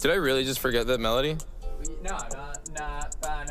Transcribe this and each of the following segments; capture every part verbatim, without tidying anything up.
Did I really just forget that melody? No, no,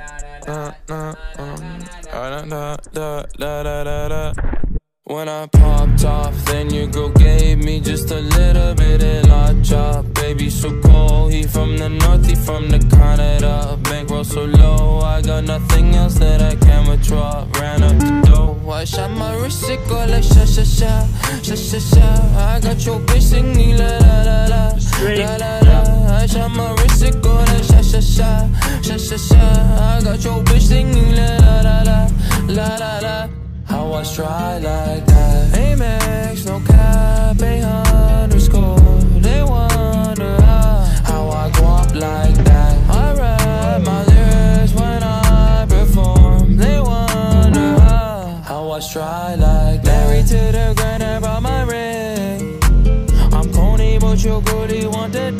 no. When I popped off, then your girl gave me just a little bit of la chop. Baby so cold, he from the north, he from the Canada. Bankroll so low, I got nothing else that I can withdraw. Ran up the dough, I shot my wrist, it go like sha sha sha, sha sha sha. I got your bitch singing la la la la, la la la. I shot my wrist, it go like sha sha sha, sha sha sha. I got your bitch singing la la la la, la la la. How I try like that? Amex, no cap, a underscore. They wonder how, how I go up like that. I rap my lyrics when I perform. They wonder how, how I try like that. Married to the grind, I brought my ring. I'm corny, but your goodie want the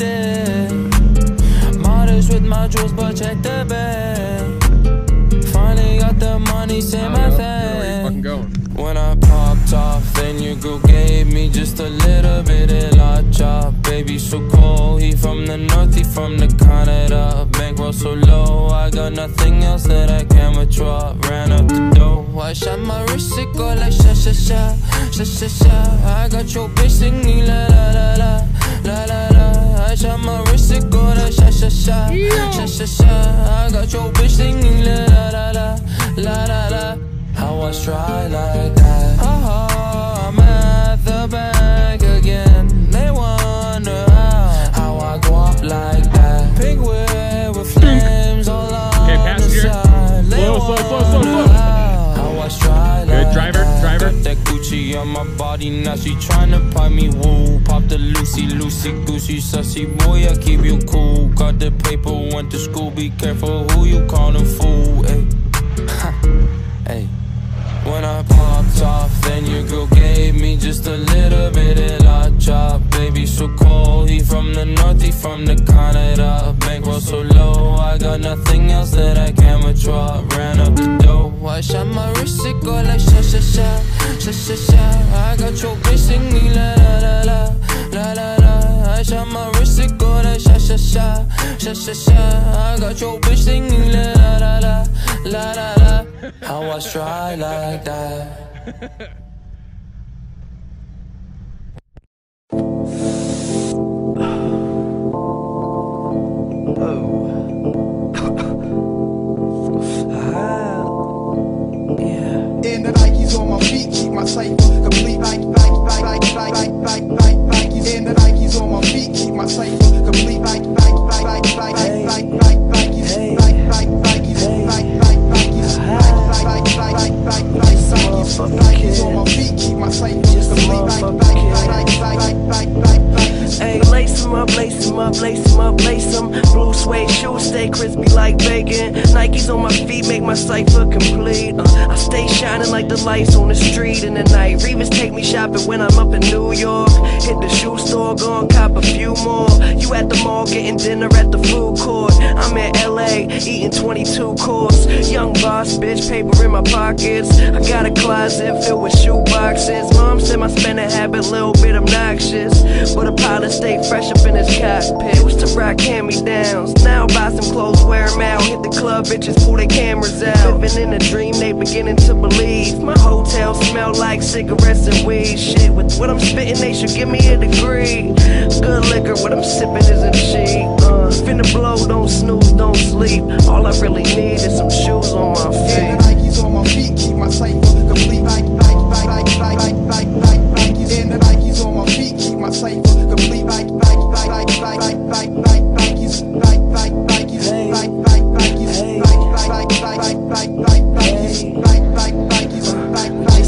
dick. Modest with my jewels, but check the bag. Finally got the money, say my thing. When I popped off, then your girl gave me just a little bit of la chop. Baby so cold, he from the north, he from the Canada. Bankroll so low, I got nothing else that I can withdraw. Ran up the dough, I shot my wrist, it go like sha sha sha, sha sha sha. I got your bitch singing la la la la, la la la. I shot my wrist, it go like sha sha sha, sha sha sha. I got your bitch singing la la la la, la la la. How I try like that? Oh, I'm at the bank again. They wonder how, how I go up like that. Pink whip with flames all on okay, the side. They slow, slow, slow, slow, slow. How, how I try like Good driver, that. driver. Got that Gucci on my body, now she tryna pipe me. Woo, pop the Lucy, Lucy, Goosey, sussy boy, I keep you cool. Got the paper, went to school. Be careful who you callin' fool. Hey, hey. When I popped off, then your girl gave me just a little bit of la chop. Baby so cold, he from the north, he from the Canada. Bankroll so low, I got nothing else that I can withdraw. Ran up the dough, I shot my wrist, it go like sha sha sha, sha sha sha. I got your bitch singing la la la la, la la la. I shot my wrist, it go like sha sha sha, sha sha sha. I got your bitch singing la la la la, la la la. How I try like that. In the Nikes on my feet, keep my cipher complete. Like, like, like, like, like, like, like, Nikes. In the Nikes on my feet, keep my cipher complete. Like, like, like, like, like, like, like, Nikes. Like, like, Nikes. Like, like, Nikes. Like, like, like, like, like, like, Nikes. Nikes on my feet, keep my cipher complete. Like, like, like, like, like, like, like, Nikes. Hey, lace 'em up, lace 'em up, lace 'em up, lace 'em. Blue suede shoes stay crispy like bacon. Nikes on my feet make my cipher complete. Uh, I stay shining like the lights on the street in the night. Revis take me shopping when I'm up in New York. Hit the shoe store, go and cop a few more. You at the mall getting dinner at the food court. I'm in L A eating twenty-two course. Young boss, bitch, paper in my pockets. I got a closet filled with shoe boxes. Mom said my spending habit a little bit obnoxious, but a pilot stay fresh up in his cockpit. Used to rock hand-me-downs, now buy some clothes, wear them out. Hit the club, bitches pull their cameras out. Living in a dream, they beginning to believe. My hotel smell like cigarettes and weed. Shit, with what I'm spitting, they should give me a degree. Good liquor, what I'm sipping isn't cheap. Uh, finna blow, don't snooze, don't sleep. All I really need is some shoes on my feet. In the Nikes on my feet, keep my cipher complete. Like, like, like, like, like, like, like, like, Nikes. In the Nikes on my feet, keep my cipher complete. Like, like, like, like, like, like, like, like, Nikes. Like, like, Nikes. Like, like, Nikes. Like, like, like, like, like, like, Nikes. Like, like, Nikes. Like, like,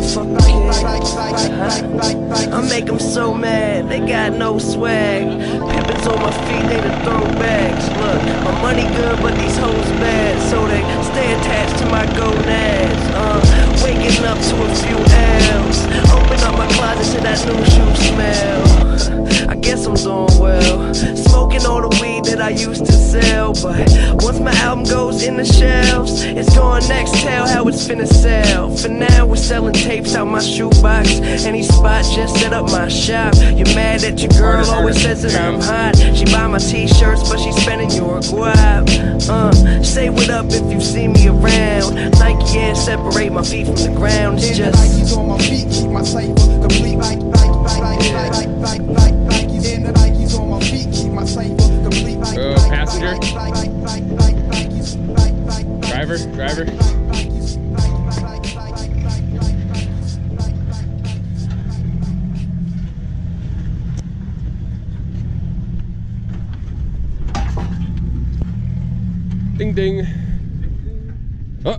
Nikes. I make them so mad, they got no swag. Pippins on my feet, they the throwbacks. Look, my money good, but these hoes bad, so they stay attached to my gonads. Uh, waking up to a few L's. Open up my closet to that new shoe smell. I guess I'm doing well. Smoking all the weed that I used to sell, but once my album goes in the shelves. It's going next, tell how it's finna sell. For now, we're selling tapes out my shoebox. Any spot, just set up my shop. You're mad that your girl always says that I'm hot. She buy my t-shirts, but she spending your guap. Uh, say what up if you see me around. Nike and separate my feet from the ground. It's just Nike's on my feet, keep my cipher complete. Like, like, like, like, like, like, like, like, Nike's in the Nike's on my feet, keep my cipher complete. Like, Uh, like, passenger. like, like, like, like, like, Nike's, like, like, like, Driver, driver. Nike's, like, like, like, like, like, like, Nike's, like, like, like. Ding ding. Oh.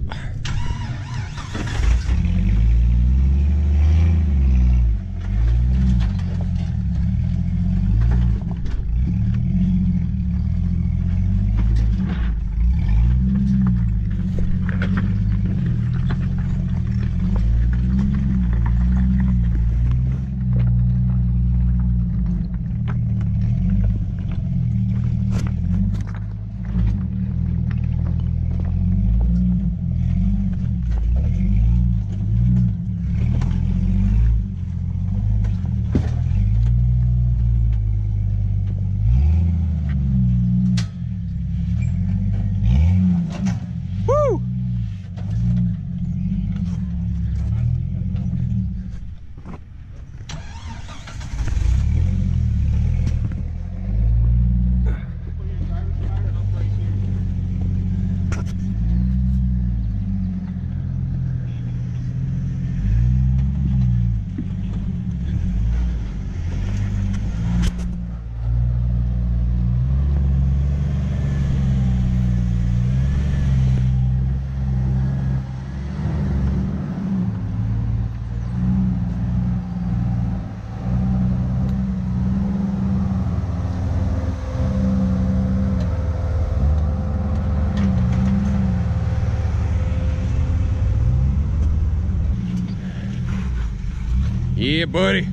Yeah, buddy.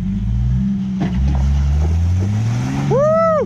Woo!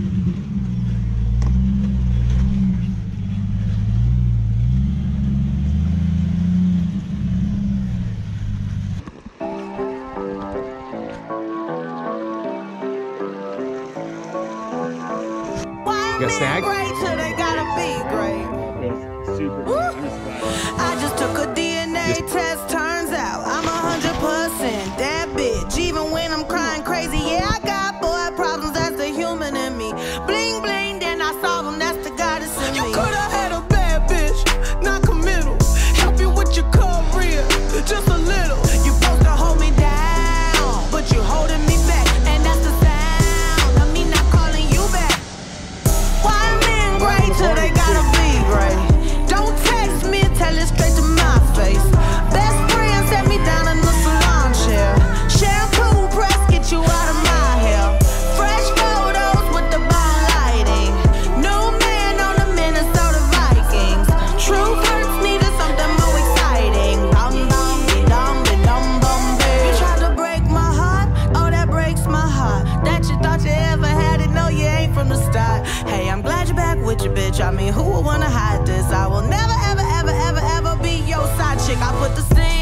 You got a snack? Great till they gotta be great. Super. I'm just glad. I just took a D N A test, turns out I'm a hundred percent that bitch. Even when I'm crying crazy, yeah, I got boy problems, that's the human in me. Bling bling, then I solve them, that's the goddess in me. You could've had a bad bitch, not committal. Help you with your career, just a little. You supposed to hold me down, but you holding me back, and that's the sound of me not calling you back. Why men great till they gotta be great? Don't text me, tell it straight to my face. Best friend set me down in the salon chair. Shampoo press, get you out of my hair. Fresh photos with the bomb lighting. New man on the Minnesota Vikings. True hurts needed something more exciting. Dum dum be dum be dum bum be. You tried to break my heart, oh that breaks my heart. That you thought you ever had it, no you ain't from the start. Hey, I'm glad you're back with your bitch. I mean, who would wanna hide this? I will never, ever, ever, ever, ever be your side chick. I put the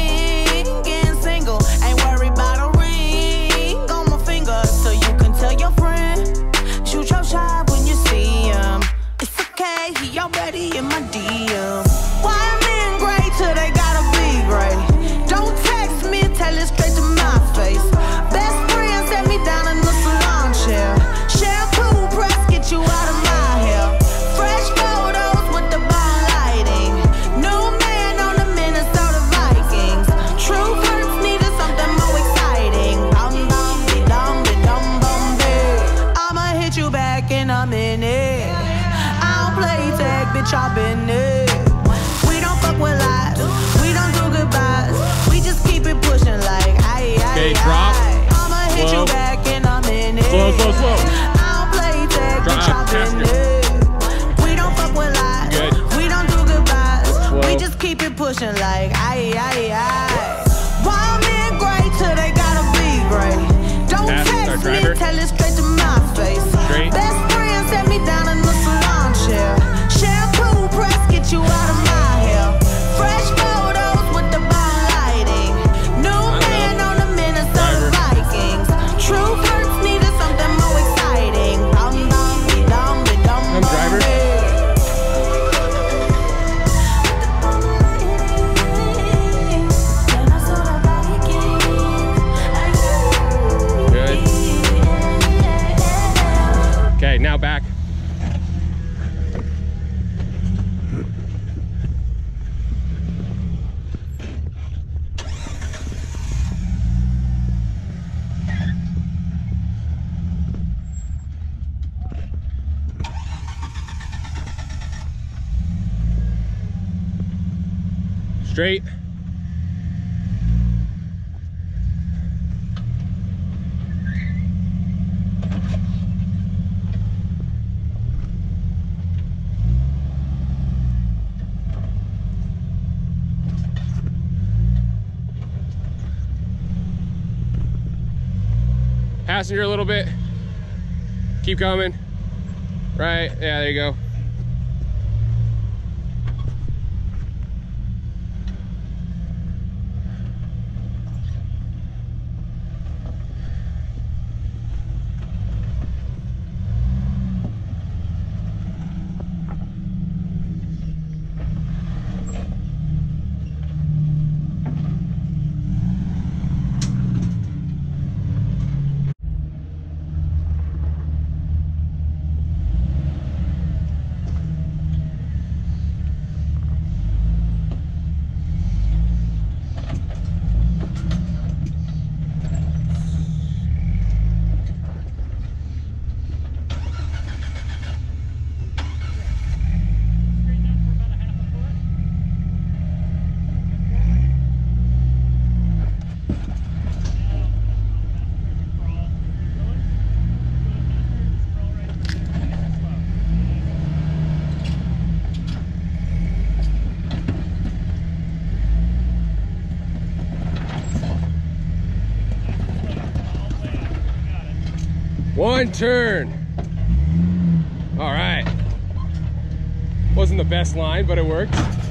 singing single. Ain't worried about a ring on my finger. So you can tell your friend, shoot your shot when you see him. It's okay, he already in my D M. Why men great till they gotta be great? Don't text me, tell it straight to my face. Best friend set me down in the salon chair. Shampoo press, get you out of my hair. Fresh photos with the bomb lighting. New man on the Minnesota Vikings. True hurts needed something more exciting. Dum dum be dum be dum bum be. I'ma hit you back in a minute. I don't play tag, bitch, I've been it. We don't fuck with lies, we don't do goodbyes. We just keep it pushing like aye aye. Okay, drop. aye. I'ma hit Slow. you back in a minute. Slow, slow, slow. I don't play tag, bitch, Drop, I've been passenger. it. We don't fuck with lies, Good. we don't do goodbyes. Slow. We just keep it pushing like aye aye aye. Why men great till they gotta be great? Don't Pass, our text me, driver. tell it straight to my face. Straight. Best friend set me down in the salon chair. Shampoo Okay, now back. Straight. Passenger a little bit. Keep coming. Right, yeah, there you go. One turn. All right. Wasn't the best line, but it worked.